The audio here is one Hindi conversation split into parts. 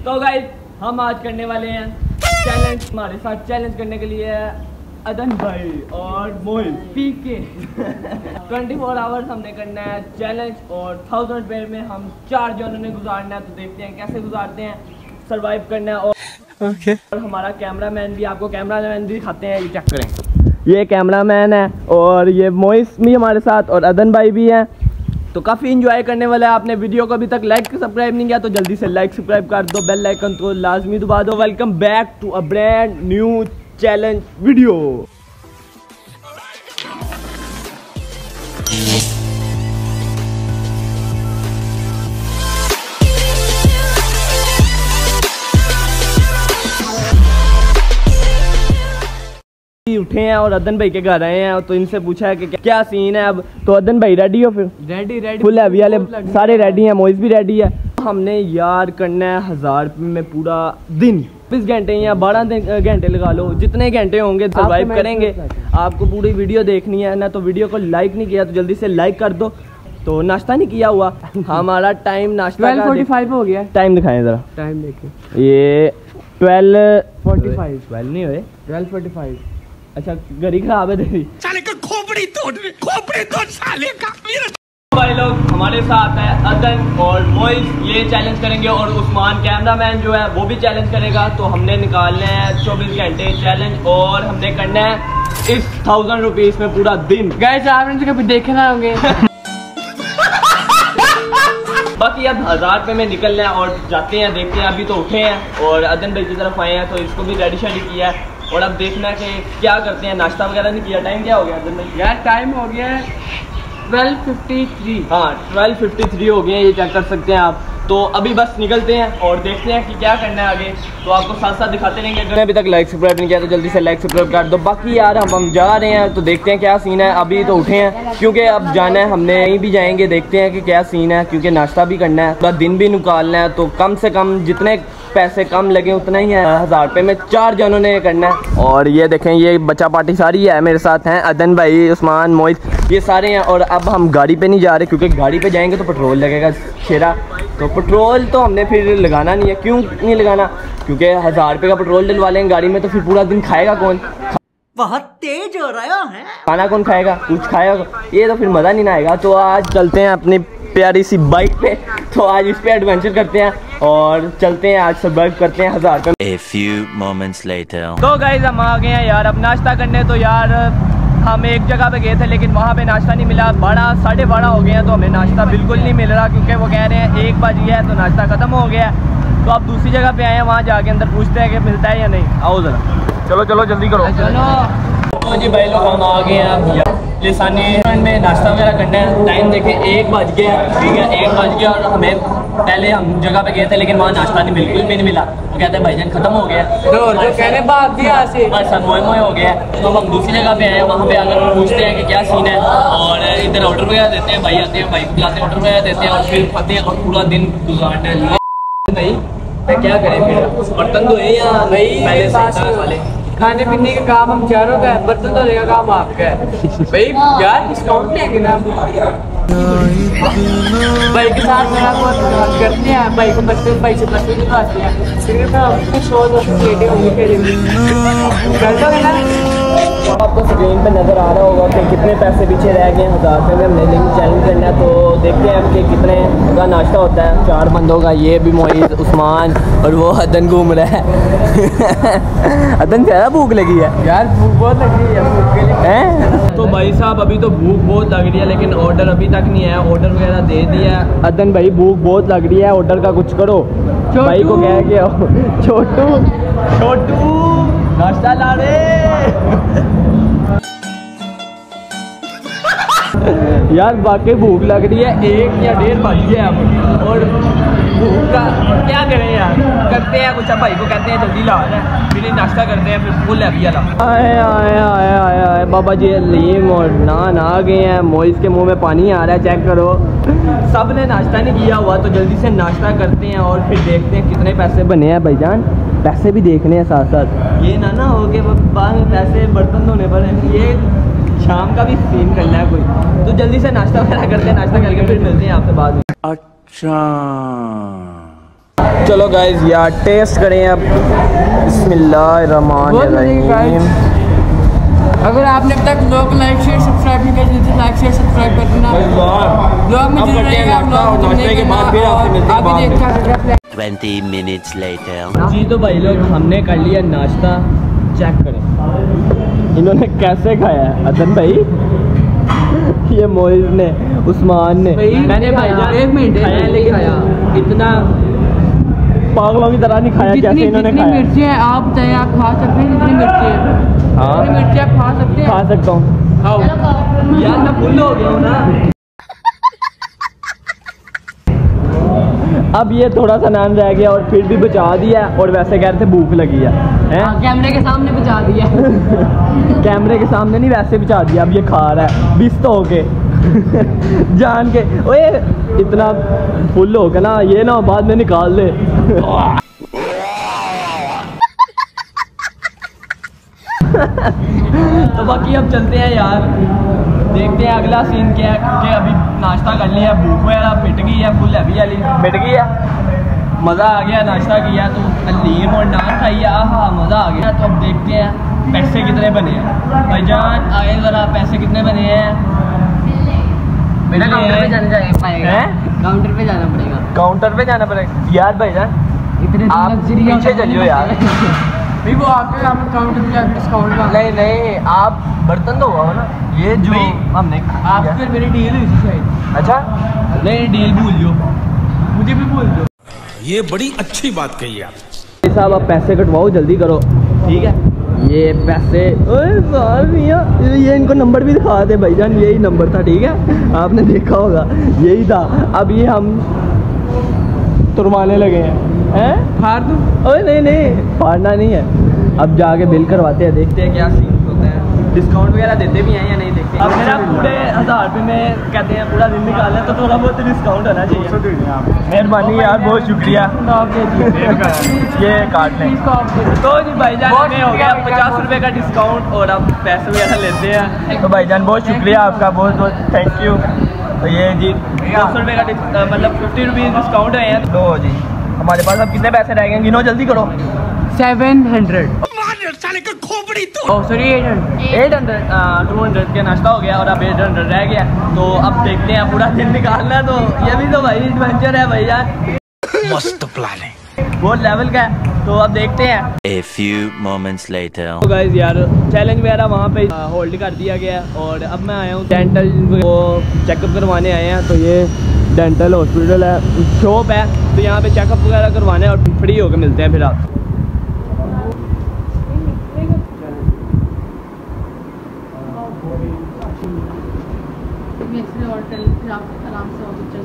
तो गाइस हम आज करने वाले हैं चैलेंज। हमारे साथ चैलेंज करने के लिए अदन भाई और मोहित पीके 24 आवर्स हमने करना है चैलेंज और 1000 रुपये में हम 4 जनों ने गुजारना है। तो देखते हैं कैसे गुजारते हैं, सरवाइव करना है। और हमारा कैमरामैन भी, आपको कैमरामैन भी दिखाते हैं, ये चेक करें। ये कैमरामैन है और ये मोहित भी हमारे साथ और अदन भाई भी हैं। तो काफ़ी इंजॉय करने वाला है। आपने वीडियो को अभी तक लाइक सब्सक्राइब नहीं किया तो जल्दी से लाइक सब्सक्राइब कर दो, बेल आइकन तो लाजमी दबा दो। Welcome back to a brand new challenge video. उठे हैं और अदन भाई के घर आए हैं तो इनसे पूछा है कि क्या सीन है अब। तो अदन भाई रेडी हो? फिर रेडी फुल हैवी वाले सारे रेडी हैं, मोइस भी रेडी है। हमने यार करना है 1000 रुपये में पूरा दिन, 20 घंटे या 12 घंटे लगा लो, जितने घंटे होंगे सर्वाइव करेंगे। आपको पूरी वीडियो देखनी है ना, तो वीडियो को लाइक नहीं किया तो जल्दी से लाइक कर दो। तो नाश्ता नहीं किया हुआ हमारा टाइम नाश्ता 12:45 हो गया। टाइम दिखाएं जरा, टाइम देखिए। ये 12:45 12 नहीं हुए 12:45। अच्छा घड़ी खराब है तेरी, साले का खोपड़ी तोड़ साले का। भाई लोग हमारे साथ है अदन और मोइस, ये चैलेंज करेंगे और उस्मान कैमरामैन जो है वो भी चैलेंज करेगा। तो हमने निकालने हैं 24 घंटे चैलेंज और हमने करना है इस 1000 रुपीज में पूरा दिन। गाइस आपने कभी देखे ना होंगे बाकी अब 1000 रुपये में निकलना है और जाते हैं, देखते हैं। अभी तो उठे हैं और अदन भाई की तरफ आए हैं तो इसको भी रेडी शेडी किया है और अब देखना है कि क्या करते हैं। नाश्ता वगैरह नहीं किया। टाइम क्या हो गया अदन भाई? यार टाइम हो गया है 12:53। हाँ 12:53 हो गए, ये चेक कर सकते हैं आप। तो अभी बस निकलते हैं और देखते हैं कि क्या करना है आगे। तो आपको साथ साथ दिखाते रहेंगे। अगर अभी तक लाइक सब्सक्राइब नहीं किया तो जल्दी से लाइक सब्सक्राइब कर दो। बाकी यार हम जा रहे हैं तो देखते हैं क्या सीन है। अभी तो उठे हैं क्योंकि अब जाना है, हमने कहीं भी जाएंगे, देखते हैं कि क्या सीन है क्योंकि नाश्ता भी करना है, पूरा दिन भी निकालना है। तो कम से कम जितने पैसे कम लगे उतना ही है। 1000 रुपये में 4 जनों ने करना है। और ये देखें, ये बच्चा पार्टी सारी है मेरे साथ हैं, अदन भाई, उस्मान, मोहित, ये सारे हैं। और अब हम गाड़ी पे नहीं जा रहे क्योंकि गाड़ी पे जाएंगे तो पेट्रोल लगेगा शेरा। तो पेट्रोल तो हमने फिर लगाना नहीं है। क्यों नहीं लगाना? क्योंकि 1000 रुपये का पेट्रोल डलवा लेंगे गाड़ी में तो फिर पूरा दिन खाएगा कौन? बहुत तेज हो रहा है, खाना कौन खाएगा? कुछ खाएगा ये तो फिर मज़ा नहीं ना आएगा। तो आज चलते हैं अपनी प्यारी सी बाइक पे, तो आज इस पे एडवेंचर करते हैं और चलते हैं, आज सर्वाइव करते हैं 1000 का। A few moments later. तो गाइस हम आ गए हैं यार अब नाश्ता करने। तो यार हम एक जगह पे गए थे लेकिन वहाँ पे नाश्ता नहीं मिला। 12:30 हो गए हैं तो हमें नाश्ता बिल्कुल नहीं मिल रहा क्योंकि वो कह रहे हैं 1 बज गया है तो नाश्ता ख़त्म हो गया है। तो अब दूसरी जगह पे आए हैं, वहाँ जाके अंदर पूछते हैं कि मिलता है या नहीं। आओ ज़रा, चलो चलो जल्दी करो चलो जी भाई लोग। हम आ गए हैं अब लिसानी में नाश्ता वगैरह करना है। टाइम देखें 1 बज गया, ठीक है 1 बज गया। और हमें पहले हम जगह पे गए थे लेकिन वहाँ नाश्ता नहीं बिल्कुल भी नहीं मिला। वो कहते हैं भाईजान खत्म हो गया, मोए मोए हो गया। तो हम दूसरी जगह पे आए हैं, वहाँ पे आकर पूछते हैं कि क्या सीन है। और इधर ऑर्डर वगैरह देते हैं, भाई आते हैं, भाई बुलाते हैं, ऑर्डर वगैरह देते हैं और फिर खाते हैं और पूरा दिन गुजारना है। भाई क्या करें फिर, बर्तन धोए या नहीं पहले से वाले? खाने पीने का काम हम चारों का है, बर्तन धोने का काम आपका है भाई। यार डिस्काउंट लेंगे ना भाई के साथ मेरा बहुत करते हैं। भाई को बच्चे भाई से बच्चे भी खाते हैं, सिर्फ कुछ 100-200 प्लेटें होंगी कर दोगे ना। आपको स्क्रीन पे नज़र आ रहा होगा कि कितने पैसे पीछे रह गए हैं। 1000 रुपये में हमने लिंक चैलेंज करना है। तो देखते हैं कि कितने का नाश्ता होता है 4 बंदों का। ये भी मोहित, उस्मान और वो अदन घूम रहा है अदन ज़्यादा भूख लगी है यार, भूख बहुत लगी है भूख के लिए। तो भाई साहब अभी तो भूख बहुत लग रही है लेकिन ऑर्डर अभी तक नहीं है। ऑर्डर वगैरह दे दिया है। अदन भाई भूख बहुत लग रही है, ऑर्डर का कुछ करो। भाई को कह के आओ, छोटू नाश्ता ला रे यार वाकई भूख लग रही है। 1 या 1:30 बज गया अब और भूख का क्या करें यार, करते हैं कुछ। भाई को कहते हैं जल्दी ला रहे हैं, फिर नाश्ता करते हैं, फिर फुल हैवी वाला। आए बाबा जी लीम और नान आ गए हैं। मोइस के मुंह में पानी आ रहा है, चेक करो। सब ने नाश्ता नहीं किया हुआ तो जल्दी से नाश्ता करते हैं और फिर देखते हैं कितने पैसे बने हैं। भाईजान पैसे भी देखने हैं साथ साथ, ये ना हो कि बाद में पैसे बर्तन धोने पर। ये शाम का भी सीन करना है कोई, तो जल्दी से नाश्ता वगैरह करते हैं। नाश्ता करके फिर मिलते हैं आपसे बाद में। अच्छा चलो गाइस यार टेस्ट करें अब। बिस्मिल्लाहिर्रहमानिर्रहीम। अगर आपने अब तक लोग लाइक शेयर सब्सक्राइब नहीं किया तो लाइक शेयर सब्सक्राइब कर देना। ब्लॉग में जुड़े रहिएगा। नाश्ते के बाद फिर आपसे मिलते हैं 20 minutes later। जी तो भाई लोग हमने कर लिया नाश्ता। चेक करें इन्होंने कैसे खाया है। अदन भाई ये मोइज ने उस्मान ने मैंने भाईजान 1 मिनट खाया लेकिन इतना पागलों की तरह नहीं खाया जैसे इन्होंने खाया। मिर्ची है आप बताएं आप खा सकते हैं कितनी मिर्ची है? हाँ मिर्ची आप खा सकते हैं? खा सकता हूँ यार मैं फुल हो गया हूँ ना। अब ये थोड़ा सा नान रह गया और फिर भी बचा दिया और वैसे कह रहे थे भूख लगी है कैमरे के सामने बचा दिया। कैमरे के सामने नहीं वैसे बचा दिया। अब ये खा रहा है बिस्त होके जान के। ओए इतना फुल हो के ना ये ना बाद में निकाल दे। तो बाकी अब चलते हैं यार देखते हैं अगला सीन क्या है क्योंकि अभी नाश्ता कर लिया भूख वगैरह मिट गई है फुल हैवी वाली मिट गई है। मज़ा आ गया नाश्ता किया तो हलीम और नान खाइए। हाँ मज़ा आ गया। तो अब देखते हैं पैसे कितने बने हैं। भाईजान आगे ज़रा पैसे कितने बने हैं। काउंटर पे जाना पड़ेगा। काउंटर पे जाना पड़ेगा। काउंटर पे जाना पड़ेगा यार। भाईजान इतने आप पीछे चलियो यार। नहीं वो आपके काउंटर पे जाकर डिस्काउंट का नहीं आप बर्तन तो हुआ हो ना ये जो हमने आप फिर मेरी डील हुई थी शायद। अच्छा नहीं डील भूल जो मुझे भी भूल दो। ये बड़ी अच्छी बात कही आप साहब। आप पैसे कटवाओ जल्दी करो ठीक है। ये पैसे ये इनको नंबर भी दिखा दे भाईजान। यही नंबर था ठीक है आपने देखा होगा यही था। अब ये हम तुरमाने लगे हैं फाड़ दूं? ओए नहीं फाड़ना नहीं है। अब जाके बिल करवाते हैं देखते हैं क्या सीन होता है। डिस्काउंट वगैरह देते भी हैं या नहीं देखते। अब मेरा पूरे 1000 रुपये में कहते हैं पूरा दिन निकालना है तो थोड़ा बहुत डिस्काउंट होना चाहिए। मेहरबानी यार बहुत शुक्रिया। ये कार्ड में तो जी भाईजान हमें हो गया 50 रुपये का डिस्काउंट और अब पैसे वगैरह लेते हैं। तो भाईजान बहुत शुक्रिया आपका बहुत थैंक यू। तो ये जी 200 रुपये का मतलब 50 रुपीज़ डिस्काउंट है। तो जी हमारे पास अब कितने पैसे रह गए गिनो जल्दी करो। 700 सॉरी 800 200 के नाश्ता हो गया और अब 800 रह गया। तो अब देखते हैं पूरा दिन निकालना है। तो ये भी तो भाई एडवेंचर है भैया। मस्त प्लान है वो लेवल का है। तो अब देखते हैं। A few moments later। तो गाइस यार चैलेंज वगैरह वहाँ पे होल्ड कर दिया गया और अब मैं आया हूँ डेंटल वो चेकअप करवाने आए हैं। तो ये डेंटल हॉस्पिटल है शॉप है तो यहाँ पे चेकअप वगैरह करवाने और फ्री होकर मिलते हैं फिर आप। आराम से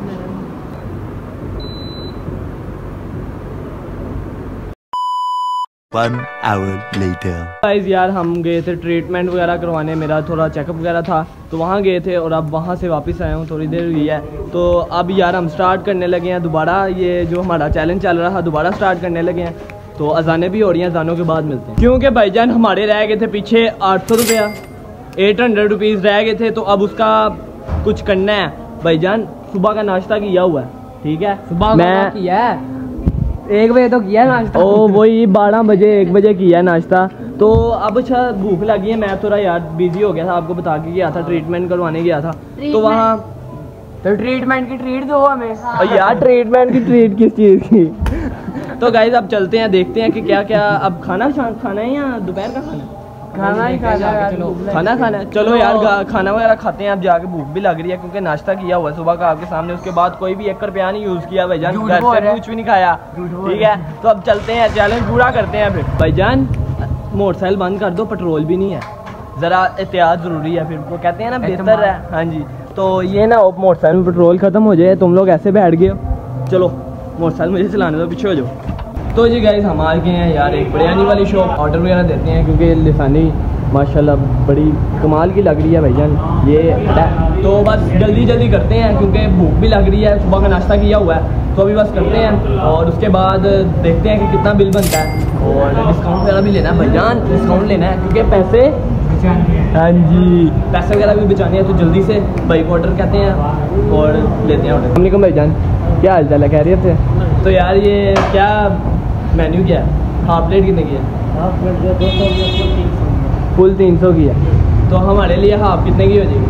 One hour later। गाइस यार हम गए थे ट्रीटमेंट वगैरह करवाने। मेरा थोड़ा चेकअप वगैरह था तो वहाँ गए थे और अब वहाँ से वापस आया हूँ थोड़ी देर हुई है। तो अब यार हम स्टार्ट करने लगे हैं दोबारा। ये जो हमारा चैलेंज चल रहा था दोबारा स्टार्ट करने लगे हैं। तो अजानें भी हो रही हैं अजानों के बाद मिलते हैं क्योंकि भाईजान हमारे रह गए थे पीछे 800 रुपया 800 रुपीज़ रह गए थे। तो अब उसका कुछ करना है भाईजान। सुबह का नाश्ता किया हुआ है ठीक है। सुबह मैं किया है 1 बजे तो किया नाश्ता। ओ वही 12 बजे 1 बजे किया नाश्ता। तो अब अच्छा भूख लगी है। मैं थोड़ा यार बिजी हो गया था आपको बता के गया था ट्रीटमेंट करवाने गया था। तो वहाँ तो ट्रीटमेंट की ट्रीट दो हमें। यार ट्रीटमेंट की ट्रीट किस चीज़ की। तो गाइस अब चलते हैं देखते हैं कि क्या क्या अब खाना है या दोपहर का खाना ही खाना है। चलो यार खाना वगैरह खाते हैं। अब जाके भूख भी लग रही है क्योंकि नाश्ता किया हुआ है सुबह का आपके सामने। उसके बाद कोई भी 1 रुपया नहीं यूज़ किया भाईजान। घर से कुछ भी नहीं खाया ठीक है। तो अब चलते हैं चैलेंज पूरा करते हैं फिर। भाईजान मोटरसाइकिल बंद कर दो पेट्रोल भी नहीं है ज़रा एहतियात ज़रूरी है। फिर वो कहते हैं ना बेहतर है। हाँ जी तो ये ना मोटरसाइकिल में पेट्रोल ख़त्म हो जाए तुम लोग ऐसे बैठ गए हो। चलो मोटरसाइकिल मुझे चलाने दो पीछे हो जाओ। तो जी गाइस हम आ गए हैं यार एक बिरयानी वाली शॉप। ऑर्डर वगैरह देते हैं क्योंकि लिसानी माशाल्लाह बड़ी कमाल की लग रही है भाईजान। ये तो बस जल्दी करते हैं क्योंकि भूख भी लग रही है। सुबह का नाश्ता किया हुआ है तो अभी बस करते हैं और उसके बाद देखते हैं कि कितना बिल बनता है। और डिस्काउंट वगैरह भी लेना है भाईजान। डिस्काउंट लेना है क्योंकि पैसे हाँ जी पैसे वगैरह भी बचाने हैं। तो जल्दी से बाइक ऑर्डर कहते हैं और लेते हैं ऑर्डर। भाईजान क्या हाल चाल है खैरियत से? तो यार ये क्या मेन्यू क्या है? हाफ प्लेट कितने की है? हाफ प्लेट 200 की, फुल 300 की है। तो हमारे लिए हाफ कितने की हो जाएगी?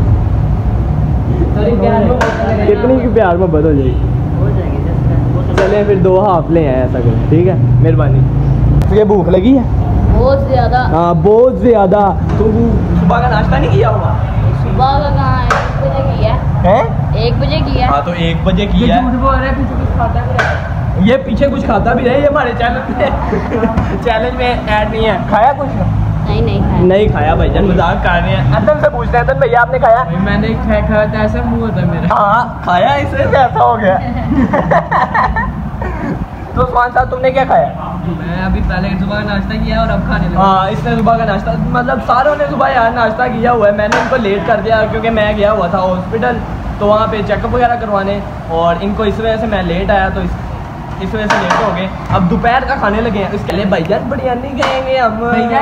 कितनी की प्यार मोहब्बत हो जाएगी? चले फिर 2 हाफ ले आए, ऐसा करें, ठीक है, मेहरबानी। तुझे भूख लगी है? बहुत ज्यादा। हाँ बहुत ज़्यादा। तो सुबह का नाश्ता नहीं किया होगा? सुबह का कहाँ 1 बजे किया है? 1 बजे किया। हाँ तो 1 बजे किया है। झूठ बोल रहे हैं, पीछे कुछ खाता भी है। ये पीछे कुछ खाता भी रहे, ये हमारे चैनल में ऐड नहीं है। खाया कुछ ना? नहीं खाया। नहीं खाया भाईजान, मजाक कर रहे हैं। अदन से पूछते हैं, अदन भैया आपने खाया? भाई मैंने खाया था, ऐसा मुंह होता है मेरा। हाँ खाया, इससे ऐसा हो गया। तो उस्मान साहब तुमने क्या खाया? मैं अभी पहले सुबह का नाश्ता किया और अब खाने लगा। हाँ इसने सुबह का नाश्ता, मतलब सारों ने सुबह यार नाश्ता किया हुआ है। मैंने इनको लेट कर दिया क्योंकि मैं गया हुआ था हॉस्पिटल, तो वहाँ पे चेकअप वगैरह करवाने, और इनको इस वजह से मैं लेट आया, तो इस वजह से लेट हो गए। अब दोपहर का खाने लगे हैं, इसके लिए भैया बिरयानी खाएंगे हम।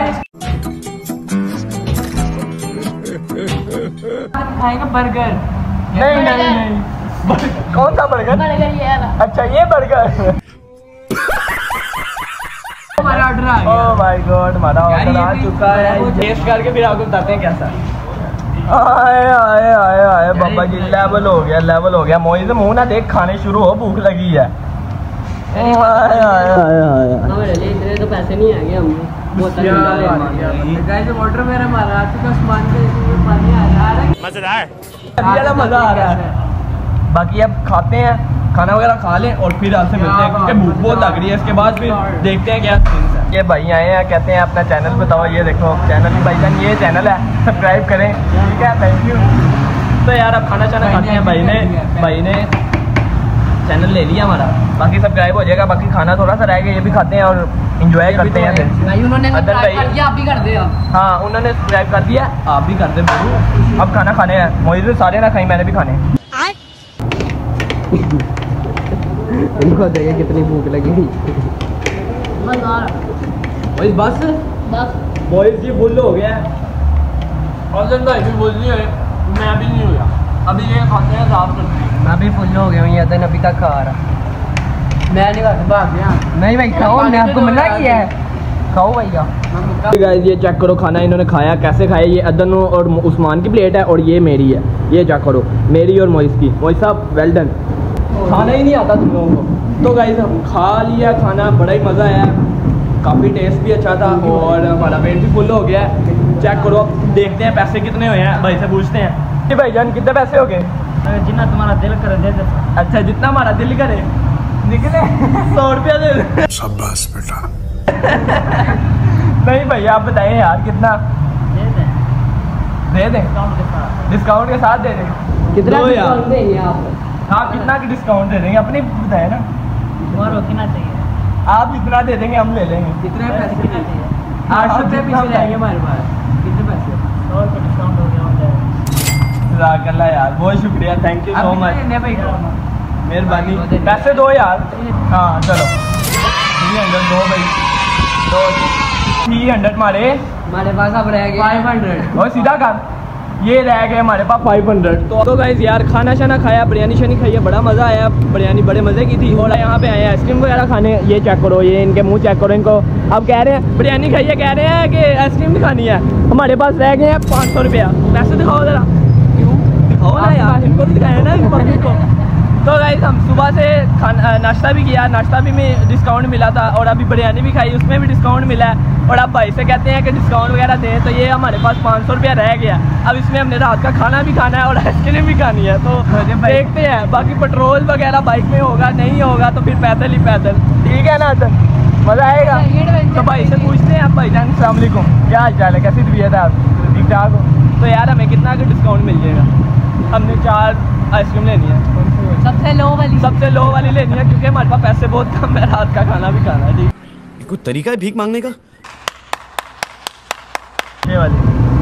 खाएगा बर्गर। नहीं कौन सा बर्गर? बर्गर ये है ना। अच्छा ये बर्गर। हमारा ऑर्डर आ गया। ओह माय गॉड, हमारा यार, ऑर्डर ये आ भी चुका है। बहुत- टेस्ट करके फिर आपको बताते हैं कैसा। आए आए आए आए बाबा जी, लेवल हो गया, लेवल हो गया। मोहित मुंह ना देख, खाने शुरू हो, भूख लगी है। आए आए आए आए। हमारे लिए इतने तो पैसे नहीं आएंगे हमने। बहुत गाइस ऑर्डर मेरा मारा आ चुका, सामान पे इसमें पानी आ रहा है। मजेदार। अभी ज़्यादा मज़ा आ रहा है। बाकी अब खाते हैं, खाना वगैरह खा लें और फिर आपसे मिलते हैं क्योंकि भूख बहुत लग रही है। इसके बाद फिर देखते हैं क्या सीन्स है। ये भाई आए हैं, कहते हैं अपना चैनल बताओ। ये देखो चैनल, भाईजान ये चैनल है, सब्सक्राइब करें, ठीक है, थैंक यू। तो यार अब खाना चाना खाते हैं। भाई ने चैनल ले लिया हमारा, बाकी सब्सक्राइब हो जाएगा। बाकी खाना थोड़ा सा रह गया, ये भी खाते हैं और इंजॉय करते हैं फिर। भाई उन्होंने अदर भाई, कर दिया, आप भी कर दे। हाँ उन्होंने सब्सक्राइब कर दिया, आप भी कर दे। अब खाना खाने हैं, मोहित ने सारे ना खाई, मैंने भी खाने। इनको देखिए कितनी भूख लगी। बस बस बॉयज जी फुल हो गया है। अदन भाई भी फुल नहीं हुए, मैं भी नहीं हुआ। अभी ये खाते हैं, साफ करते हैं। मैं भी फुल हो गया हूँ, अदन अभी तक खा रहा। मैं नहीं खाता, भाग गया। नहीं भाई खाओ, मैंने आपको मना किया है, खाओ भैया। गाइस ये चेक करो खाना इन्होंने खाया, कैसे खाया। ये अदन और उस्मान की प्लेट है और ये मेरी है। ये चेक करो, मेरी और मोइस की। मोइस साहब वेल डन। खाना ही नहीं आता तुम लोगों को। तो गाइस हम खा लिया खाना, बड़ा ही मज़ा आया, काफ़ी टेस्ट भी अच्छा था और हमारा पेट भी फुल हो गया है। चेक करो, अब देखते हैं पैसे कितने हुए हैं, भाई से पूछते हैं। जी भाईजान कितने पैसे हो गए? जितना तुम्हारा दिल करे दे दे। अच्छा जितना हमारा दिल करे निकले। 100 रुपया दे दे। शाबाश बेटा। नहीं भैया आप बताइए यार कितना दे दें? डिस्काउंट के साथ दे दें। कितना दो यार। डिस्काउंट देंगे आप? आप कितना की डिस्काउंट दे देंगे? अपनी बताए ना, तुम्हारा कितना चाहिए? आप जितना दे देंगे हम ले लेंगे। कितने पैसे कितना चाहिए? 800 रुपये पीछे जाएंगे हमारे पास। कितने पैसे? 100 रुपये डिस्काउंट हो गया। जज़ाकल्लाह यार, बहुत शुक्रिया, थैंक यू सो मच, मेहरबानी। पैसे दो यार। हाँ चलो 300 दो भाई, दो 300 हमारे पास अब रह गए 500। और सीधा कर, ये रह गए हमारे पास 500। तो गाइस यार खाना शाना खाया, बिरयानी शानी खाई है, बड़ा मज़ा आया। बिरयानी बड़े मज़े की थी। और यहाँ पे आए हैं आइसक्रीम वगैरह खाने। ये चेक करो, ये इनके मुंह चेक करो इनको। अब कह रहे हैं बिरयानी खाइए, कह रहे हैं कि आइसक्रीम भी खानी है। हमारे पास रह गए हैं 500 रुपया। पैसे दिखाओ ज़रा, दिखाओ ना यार, इनको भी दिखाया ना इन पब्लिक को। तो गाइस हम सुबह से नाश्ता भी किया, नाश्ता भी में डिस्काउंट मिला था, और अभी बिरयानी भी खाई, उसमें भी डिस्काउंट मिला है। और अब भाई से कहते हैं कि डिस्काउंट वगैरह दें, तो ये हमारे पास 500 रुपया रह गया। अब इसमें हमने रात का खाना भी खाना है और आइसक्रीम भी खानी है, तो देखते हैं। बाकी पेट्रोल वगैरह बाइक में होगा, नहीं होगा तो फिर पैदल ही पैदल, ठीक है ना? तो मज़ा आएगा। तो भाई से पूछते हैं। आप भाईजान अस्सलाम वालेकुम, क्या हाल चाल है, कैसी तबीयत है आप? ठीक ठाक हो? तो यार हमें कितना का डिस्काउंट मिल जाएगा? हमने 4 आइसक्रीम लेनी है, सबसे लो वाली लेनी है क्योंकि हमारे पास पैसे बहुत कम है, रात का खाना भी खाना है। ठीक, कोई तरीका है भीख मांगने का? ये वाली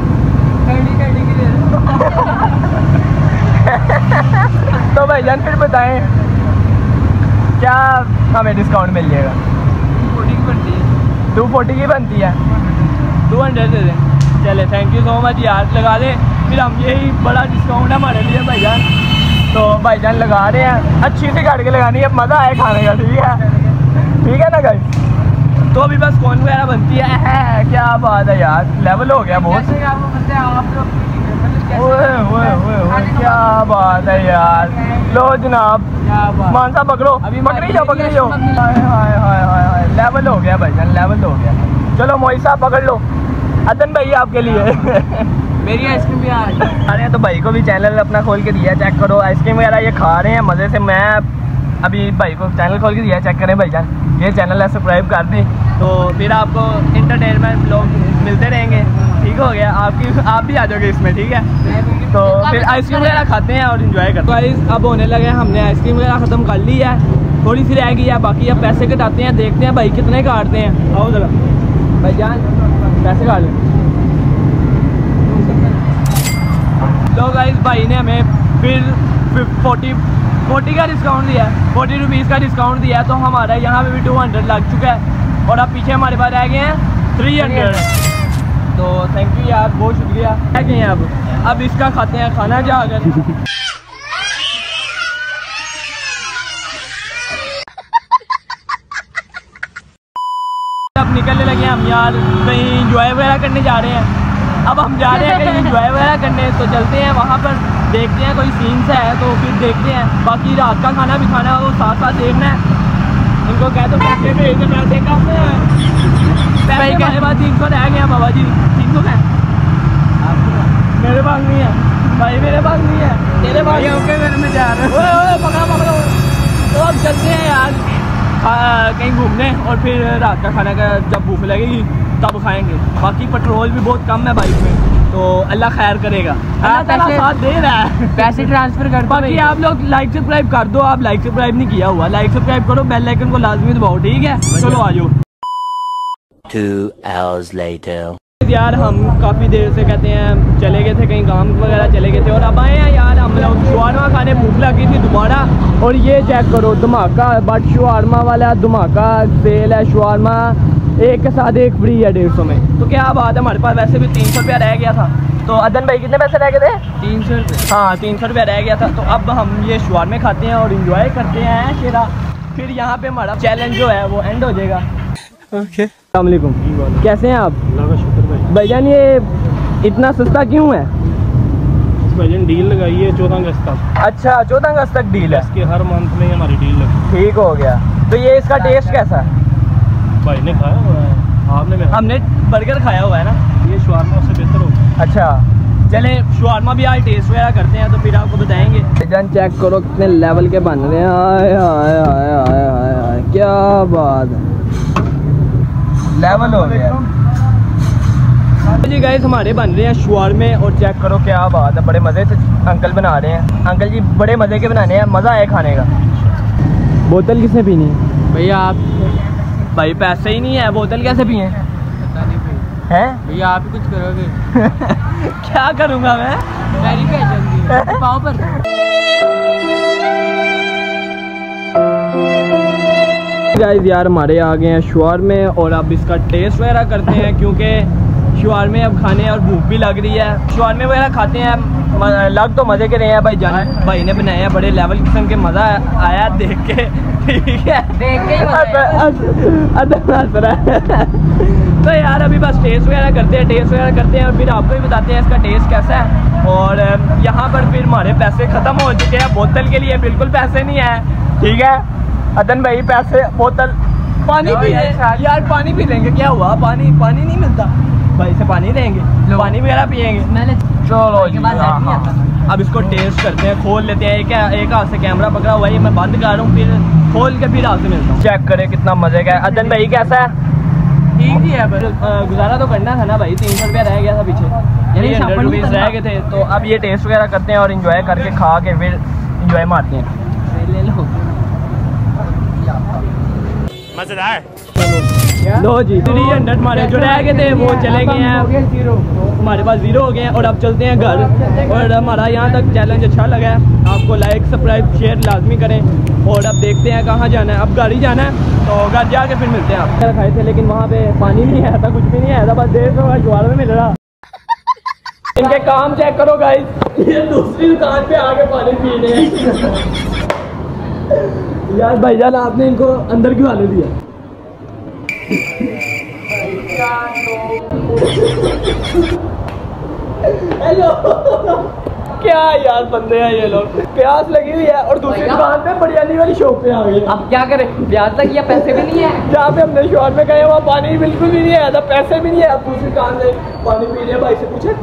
तो भाईजान फिर बताएं क्या हमें डिस्काउंट मिल जाएगा? 240 की बनती है, 200 दे दें। चले थैंक यू सो मच यार, लगा दें फिर हम, यही बड़ा डिस्काउंट है हमारे लिए भाईजान। तो भाईजान लगा रहे हैं, अच्छी सी काट के लगानी है, मज़ा आए खाने का। ठीक है ना गाइस। तो अभी बस कौन वगैरह बनती है। क्या बात है यार, लेवल हो गया बहुत। क्या बात है यार। लो जनाब, मानसा पकड़ो, अभी पकड़ी जाओ। हाय लेवल हो गया भाईजान, लेवल हो गया। चलो मोई साहब पकड़ लो। अदन भाई आपके लिए मेरी आइसक्रीम भी आ रही है। तो भाई को भी चैनल अपना खोल के दिया, चेक करो। आइसक्रीम वगैरह ये खा रहे हैं मज़े से। मैं अभी भाई को चैनल खोल के दिया, चेक करें भाईजान। ये चैनल है, सब्सक्राइब कर दें, तो फिर आपको इंटरटेनमेंट लोग मिलते रहेंगे। ठीक हो गया, आप भी आ जाओगे इसमें। ठीक है, तो फिर आइसक्रीम वगैरह खाते हैं और इन्जॉय करते हैं। अब होने लगे, हमने आइसक्रीम वगैरह ख़त्म कर ली है, थोड़ी सी रह गई है बाकी। अब पैसे कटाते हैं, देखते हैं भाई कितने काटते हैं। आओ जरा भाईजान, पैसे काट लें। तो गाइस भाई ने हमें फिर 40 का डिस्काउंट दिया है, 40 रुपीज़ का डिस्काउंट दिया है। तो हमारा यहाँ पे भी 200 लग चुका है और अब पीछे हमारे पास रह गए हैं 300। तो थैंक यू यार, बहुत शुक्रिया। रह गए हैं अब इसका खाते हैं खाना जाकर। अब निकलने लगे हम यार, कहीं इंजॉय वगैरह करने जा रहे हैं। अब हम जा रहे हैं कहीं इंजॉय वगैरह करने, तो चलते हैं वहाँ पर, देखते हैं कोई सीन्स है तो फिर देखते हैं। बाकी रात का खाना भी खाना है, वो साथ साथ देखना है। इनको कह दो पैसे भेज दो, मैं देखा पैसे हमारे पास 300 रह गए हैं बाबा जी। 300 है मेरे पास नहीं है भाई, मेरे पास नहीं है, तेरे पास ओके। घर में जा रहे हो, पकड़ो। तो अब चलते हैं यार कहीं घूमने, और फिर रात का खाना का जब भूख लगेगी तब खाएंगे। बाकी पेट्रोल भी बहुत कम है बाइक में, तो अल्लाह खैर करेगा। साथ दे रहा है, पैसे ट्रांसफर कर दो। बाकी आप लोग लाइक सब्सक्राइब कर दो। आप लाइक सब्सक्राइब नहीं किया हुआ, लाइक सब्सक्राइब करो, बेल आइकन को लाजमी दबाओ। ठीक है, चलो आ जाओ। 2 hours later. यार हम काफ़ी देर से कहते हैं चले गए थे, कहीं काम वगैरह चले गए थे, और अब आए हैं यार हम लोग शवारमा खाने। भूख लगी थी दोबारा, और ये चेक करो धमाका, बट शवारमा वाला धमाका सेल है। शवारमा एक के साथ एक फ्री है 150 में। तो क्या बात है, हमारे पास वैसे भी 300 रुपया रह गया था। तो अदन भाई कितने पैसे रह गए थे? 300 रुपये। हाँ 300 रुपया रह गया था। तो अब हम ये शवारमे खाते हैं और इंजॉय करते हैं शेरा। फिर यहाँ पे हमारा चैलेंज जो है वो एंड हो जाएगा। ओके, अस्सलाम वालेकुम, कैसे हैं आप? भाईजान ये इतना सस्ता क्यों है? भाईजान डील लगाई है 14 अगस्त तक। अच्छा 14 अगस्त तक डील है इसके, हर मंथ में हमारी डील लगी। ठीक हो गया। तो ये इसका टेस्ट कैसा है? भाई ने खाया हुआ है, आपने? हमने बर्गर खाया हुआ है ना, ये शवारमा उससे बेहतर होगा। अच्छा चले शवारमा भी आज टेस्ट वगैरह करते हैं, तो फिर आपको बताएंगे। भाईजान चेक करो कितने लेवल के बन रहे हैं। हाय हाय हाय हाय हाय हाय, क्या बात है, लेवल हो गया जी। गाइस हमारे बन रहे हैं शवारमे, और चेक करो क्या बात है, बड़े मज़े से अंकल बना रहे हैं। अंकल जी बड़े मज़े के बनाने हैं, मज़ा आए खाने का। बोतल किसने पीनी है? भैया आप, भाई पैसे ही नहीं है, बोतल कैसे पिए हैं? भैया आप ही कुछ करोगे? क्या करूँगा मैं? मेरी क्या जल्दी पाँव पर। गाइस यार हमारे आ गए हैं शवारमे, और अब इसका टेस्ट वगैरह करते हैं, क्योंकि शवारमे अब खाने और भूख भी लग रही है। शवारमे वगैरह खाते हैं, लग तो मज़े के रहे हैं। भाई ने बनाए हैं बड़े लेवल किस्म के, मज़ा आया देख के। ठीक है, देख के ही तो यार अभी बस टेस्ट वगैरह करते हैं, और फिर आपको भी बताते हैं इसका टेस्ट कैसा है। और यहाँ पर फिर हमारे पैसे ख़त्म हो चुके हैं, बोतल के लिए बिल्कुल पैसे नहीं है। ठीक है अदन भाई, पैसे बोतल पानी पी लेंगे यार, पानी पी लेंगे, क्या हुआ? पानी नहीं मिलता भाई से, पानी लेंगे, पानी वगैरह पियेंगे। चलो जी, हाँ। अब इसको टेस्ट करते हैं, खोल लेते हैं। एक हाथ से कैमरा पकड़ा हुआ है, मैं बंद कर रहा हूँ, फिर खोल के फिर आपसे मिलता हूँ। चेक करें कितना मजे का है। अदन भाई कैसा है? ठीक ही है, बस गुजारा तो करना था ना भाई, 300 रुपया रह गया था पीछे, 300 रुपीज़ रह गए थे। तो अब ये टेस्ट वगैरह करते हैं और इंजॉय करके खा के फिर इंजॉय मारते हैं। ले लो, मजेदार। लो जी 300 हमारे जो रह गए थे वो चले गए हैं, हमारे पास 0 हो गए हैं। और अब चलते हैं घर, और हमारा यहाँ तक चैलेंज अच्छा लगा है। आपको लाइक सब्सक्राइब शेयर लाजमी करें, और अब देखते हैं कहाँ जाना है। अब घर ही जाना है, तो घर जाके फिर मिलते हैं। आप खाए थे लेकिन वहाँ पे पानी नहीं आया था, कुछ भी नहीं आया था, बस 150 का शवारमे मिल रहा। इनके काम चेक करो गाइस, ये दूसरी दुकान पे आके पानी पी रहे हैं। यार भाईजान आपने इनको अंदर क्यों आने दिया? हेलो क्या यार बंदे हैं ये लोग। प्यास लगी हुई है और दूसरी दुकान पे बिरयानी वाली शॉप पे आ गए। अब क्या करें, प्याज लगी है, पैसे भी नहीं है। जहाँ पे हमने शॉप में गए वहाँ पानी बिल्कुल भी नहीं है, पैसे भी नहीं है। अब दूसरी दुकान से पानी पी रहे, भाई से पूछे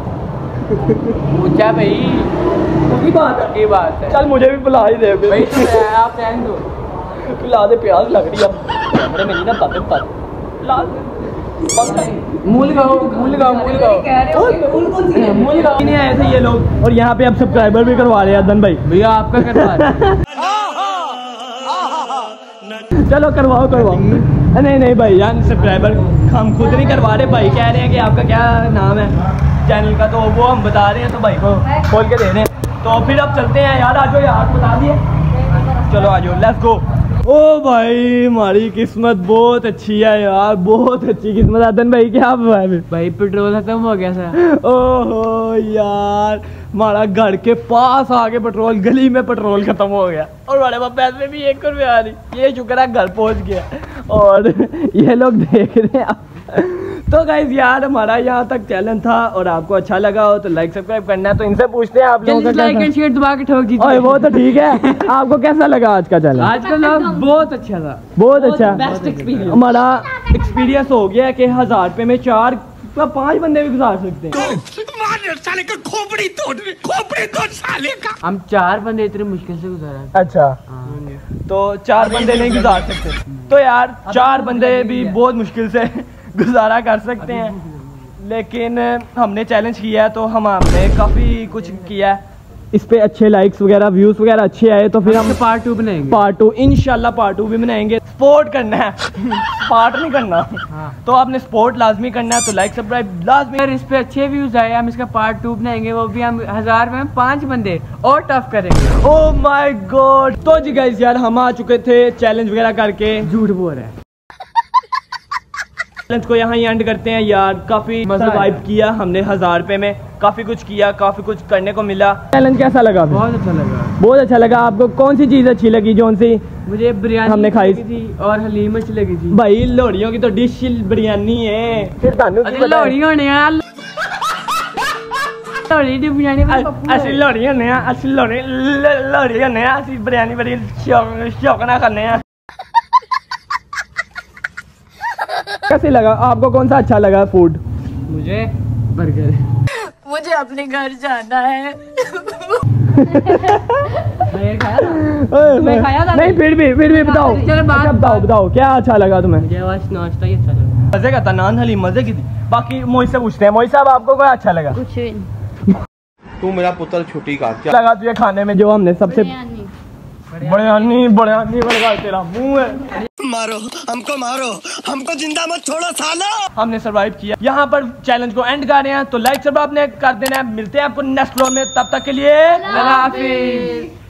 पूछा भाई, की बात है, की बात है। चल मुझे भी बुला ही दे भाई आप रहने दो, पिला दे, प्यास लग रही है अब कैमरे में नहीं ना पाते ला मूल गाओ मूल गाओ मूल गाओ मूल गाओ नहीं आए थे ये लोग। और यहाँ पे अब सब्सक्राइबर भी करवा रहे हैं अदन भाई। भैया आपका करवा रहे हैं। चलो करवाओ करवाओ। नहीं नहीं भाई यार सब्सक्राइबर हम खुद नहीं करवा रहे, भाई कह रहे हैं कि आपका क्या नाम है चैनल का, तो वो हम बता रहे हैं तो भाई को खोल के दे रहे हैं। तो फिर अब चलते हैं यार, आ जाओ यार बता दिए, चलो आ जाओ लेट्स गो। ओ भाई हमारी किस्मत बहुत अच्छी है यार, बहुत अच्छी किस्मत। आदन भाई क्या है भाई पेट्रोल खत्म हो गया सर। ओहो यार हमारा घर के पास आके पेट्रोल, गली में पेट्रोल खत्म हो गया और हमारे पास पैसे भी 1 रुपया आ रही। ये शुक्र है घर पहुंच गया और ये लोग देख रहे हैं। तो गाइस यार हमारा यहाँ तक चैलेंज था और आपको अच्छा लगा हो तो लाइक सब्सक्राइब करना है। तो इनसे पूछते हैं आप लोगों का लाइक एंड शेयर दबा के ठोक दीजिए। वो तो ठीक है, आपको कैसा लगा आज का चैलेंज? आज का लोग बहुत अच्छा था, बहुत अच्छा बेस्ट एक्सपीरियंस। हमारा एक्सपीरियंस हो गया कि 1000 रुपए में 4 या 5 बंदे भी गुजार सकते हैं। हम 4 बंदे इतने मुश्किल से गुजारा। अच्छा तो 4 बंदे नहीं गुजार सकते, तो यार 4 बंदे भी बहुत मुश्किल से गुजारा कर सकते हैं। लेकिन हमने चैलेंज किया है तो हमने काफ़ी कुछ किया है, इस पे अच्छे लाइक्स वगैरह व्यूज़ वगैरह अच्छे आए तो फिर हम पार्ट 2 बनाएंगे। पार्ट 2 इंशाल्लाह पार्ट 2 भी बनाएंगे। सपोर्ट करना है पार्ट नहीं करना। हाँ। तो आपने सपोर्ट लाजमी करना है, तो लाइक सब्सक्राइब लाजमी। अगर इस पे अच्छे व्यूज आए हम इसका पार्ट 2 बनाएंगे, वो भी हम 1000 में 5 बंदे और टफ करेंगे। Oh my God. तो जी गाइस यार हम आ चुके थे चैलेंज वगैरह करके। झूठ बोल रहा है। चैलेंज को यहाँ ही एंड करते हैं यार, काफी सर्वाइव किया हमने 1000 रुपए में, काफी कुछ किया, काफी कुछ करने को मिला। चैलेंज कैसा लगा? बहुत अच्छा लगा, बहुत अच्छा लगा। आपको कौन सी चीज अच्छी लगी? जोन सी? मुझे बिरयानी हमने खाई थी और हलीम अच्छी लगी थी। भाई लोहड़ियों की तो डिश बिरयानी है। फिर लोहड़ी होने यार, लोहड़ी दी बिरयानी असली लोहड़ी होने असली लोहड़ी होने असली बिरयानी बड़ी शौक ना करने। कैसे लगा आपको? कौन सा अच्छा लगा फूड? मुझे बर्गर। मुझे अपने घर जाना है। मैं खाया था, मैं खाया था। नहीं फिर भी बताओ, चलो अच्छा, बताओ क्या अच्छा लगा तुम्हें? मुझे आज नाश्ता ही अच्छा लगा। मजे का था, नान हलीम मजे की थी। बाकी मोहित से पूछते हैं, मोहित साहब आपको क्या अच्छा लगा? कुछ नहीं। तू मेरा पुत्र छुट्टी काट क्या लगा तुझे खाने में जो हमने सबसे? बिरयानी। बिरयानी बर्गर तेरा मुंह है। मारो हमको जिंदा मत छोड़ो सालो। हमने सरवाइव किया। यहाँ पर चैलेंज को एंड कर रहे हैं, तो लाइक सब आपने कर देना है। मिलते हैं आपको नेक्स्ट व्लॉग में, तब तक के लिए अल्लाह हाफिज।